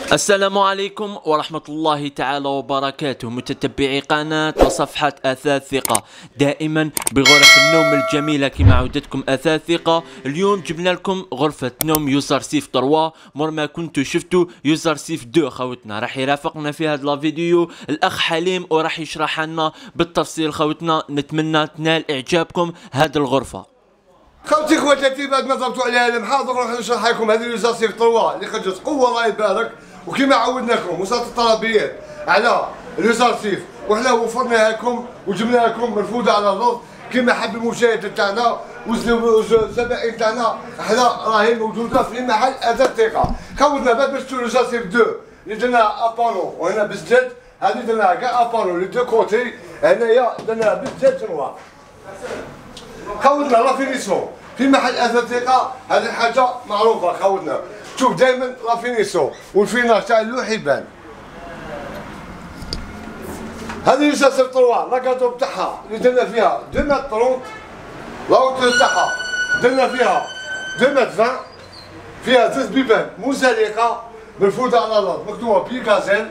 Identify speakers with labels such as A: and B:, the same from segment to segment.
A: السلام عليكم ورحمة الله تعالى وبركاته، متتبعي قناة وصفحة أثاث ثقة، دائما بغرف النوم الجميلة كما عودتكم أثاث ثقة. اليوم جبنا لكم غرفة نوم يوزر سيف 3 مر ما كنتوا شفتوا يوزر سيف 2. خوتنا راح يرافقنا في هذا الفيديو الأخ حليم وراح يشرح لنا بالتفصيل. خوتنا نتمنى تنال إعجابكم هذه الغرفة.
B: خوتي خواتاتي، بعد ما ضربتوا عليها المحاضر راح نشرح لكم هذه يوزر سيف 3 اللي خرجت قوة الله يبارك، وكما عودناكم وصلت الطلبيات على اليوزر سيف وحنا وفرناها لكم وجبنا لكم مرفوضة على الارض كما حب المشاهد تاعنا والزبائن تاعنا. حنا راهي موجودة في محل أثاث ثقة. خوتنا بعد باش تشوفوا اليوزر سيف 2 اللي درنا ابانو وهنا بالزيت، هذه درناها كاع ابانو لي دو كوتي، هنايا درناها بالزيت نوار. خوتنا لا فينيسيون في محل أثاث ثقة، هذه حاجة معروفة. خوتنا شوف دائما لا فينيسيون والفيناج تاع اللوح يبان. هذه يوزر سيف 3 لاكادو تاعها اللي درنا فيها 2 متر 30، لاوتور تاعها درنا فيها 2 متر 20، فيها زوج بيبان مزلقة مرفوضة على الأرض مكتوبة بيكازيل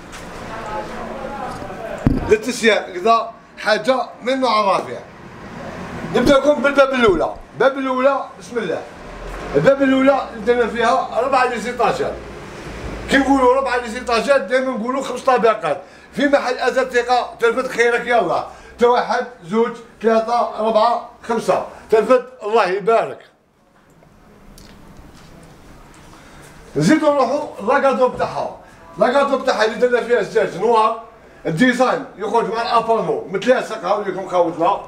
B: للتسيير كذا، حاجة من نوع الرافع. نبدا لكم بالباب الاولى. الباب الاولى بسم الله. الباب الاولى درنا فيها 4 ليزيطاجات. كي نقولوا 4 ليزيطاجات دائما نقولوا 5 طابقات. في محل أثاث ثقة تلفت خيرك يلا، تا 1 2 3 4 5 تلفت الله يبارك. نزيدو نروحو لاكادو بتاعها. لاكادو بتاعها اللي درنا فيها الزاج نوار، الديزاين يخرج مع الابانو متلاصق. هاوليكم خوتنا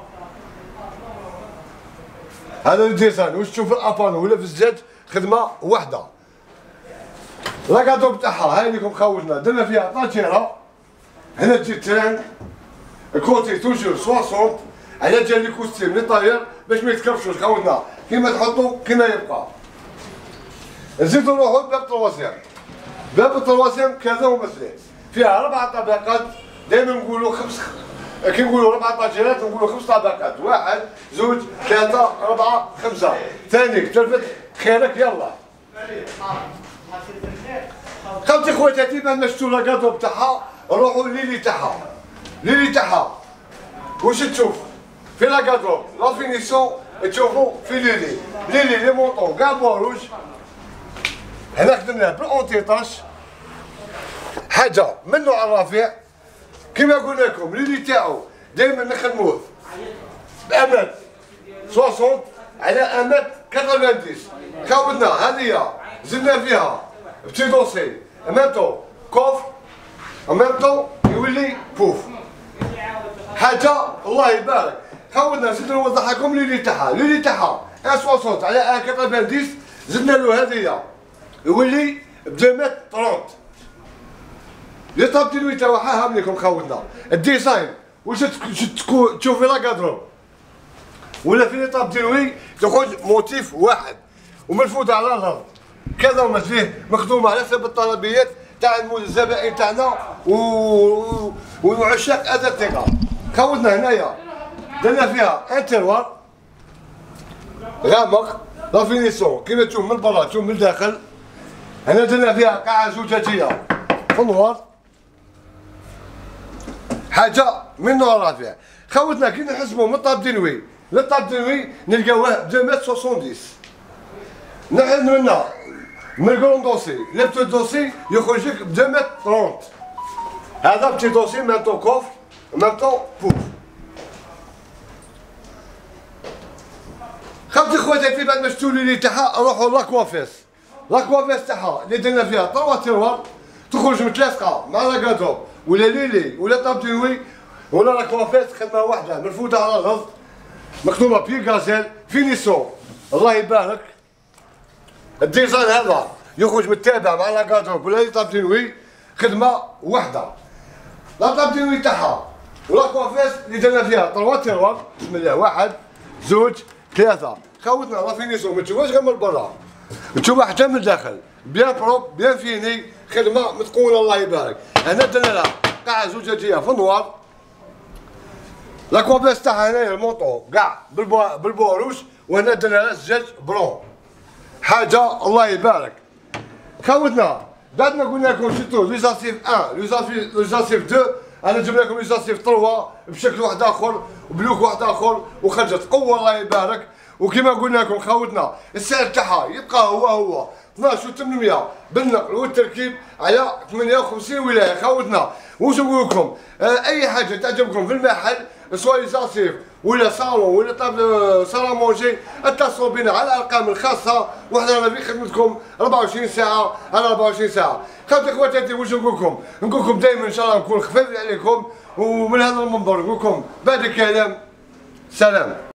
B: هذا الديزاين واش تشوف الابانو ولا في الزيت خدمه واحده. لاكادو بتاعها هاي لكم خوتنا درنا فيها طاجيره، هنا تجي تران الكوتي توجور 60 على جال لي كوستيم لي طاير باش ما يتكرفشوش خوتنا، كيما تحطوا كيما يبقى. نزيدو نروحو لباب التروازيام. باب التروازيام كذا ومثله فيها 4 طبقات. دائما نقولوا كي نقولوا 4 طاجيرات نقولوا 5 طبقات، 1 2 3 4 5. ثاني تلفت خيرك يلا. خوتي خواتاتي بعد ما شفتوا لاكادو بتاعها روحوا ليلي تاعها. ليلي تاعها واش تشوف في لاكادو لا فينيسيون تشوفوا في ليلي. ليلي لي مونطون كاع بوروج، هنا خدمناه بالأونتيطاش، حاجة من نوع الرفيع. كما قلنا لكم ليلي تاعو دائما نخدموه بأمات 60 على أمات 90. خوتنا هذه زدنا فيها بتي دوسي امامتو كوف امامتو يولي بوف، حاجة الله يبارك. خوتنا زدنا نوضح لكم ليلي تاعها. ليلي تاعها 60 على 90 زدنا له هذه يولي ب 2 متر 30. لي طابتينوي تاعها هام لكم خوتنا. الديزاين واش تشوفي لاكادرو ولا في لي طابتينوي تخرج موتيف واحد ومرفوضة على الارض كذا وما فيه، مخدومه على حسب الطلبيات تاع الزبائن تاعنا وعشاق أثاث ثقة. خوتنا هنايا درنا فيها انتروار غامق لا فينيسيون كيما تشوف من برا تشوف من الداخل. هنا درنا فيها قاعة زجاجية في النوار، حاجة من نوع رافع. خوتنا كي نحسبوا من الطاب دينوي للطاب دينوي نلقاوه 2 متر 70. نحن منا من الكرون دوسي لي بتو دوسي يخرج لك ب 2 متر 30. هذا بتي دوسي مامتو كوف مامتو بوف. خوتي خواتاتي بعد ما شفتوا ليلي تاعها نروحوا لاكوافيس. لاكوافيس تاعها اللي درنا فيها 3 تيروار تخرج متلاصقه مع لاكادو ولا ليلي ولا طابتينوي ولا لاكوافيس خدمه واحده مرفوضه على الارض مكتوبه بيكازيل فينيسيون الله يبارك. الديزاين هذا يخرج متابع مع لاكادو ولا لي طابتينوي خدمه واحده. لا طابتينوي تاعها ولا كوافيس اللي درنا فيها 3 تيروار بسم الله 1 2 3. خوتنا لا فينيسيون ما تشوفهاش غير من برا، تشوفها حتى من الداخل بيان بروب بيان فيني، خدمه متقونه الله يبارك. هنا درنا لها قاعه زجاجيه في النوار، لا كوافيس تاعها هنايا المونطون كاع بالبوروش، وهنا درنا لها الزجاج برون، حاجه الله يبارك. خوتنا بعد ما قلنا لكم شفتوا ليزاسيف 1 ليزاسيف 2 انا جبنا لكم ليزاسيف 3 بشكل واحد اخر وبلوك واحد اخر وخرجت قوه الله يبارك. وكما قلنا لكم خاوتنا السعر تاعها يبقى هو 12800 بالنقل والتركيب على 58 ولايه خاوتنا. واش نقول لكم اي حاجه تعجبكم في المحل سواء ليزاسيف ولا صالون ولا طابل صالون مونجي اتصلوا بنا على الارقام الخاصه وحنا رانا في خدمتكم 24 ساعه على 24 ساعه. خاوتي خواتاتي واش نقول لكم دائما ان شاء الله نكون خفيف عليكم. ومن هذا المنبر نقول لكم بعد الكلام سلام.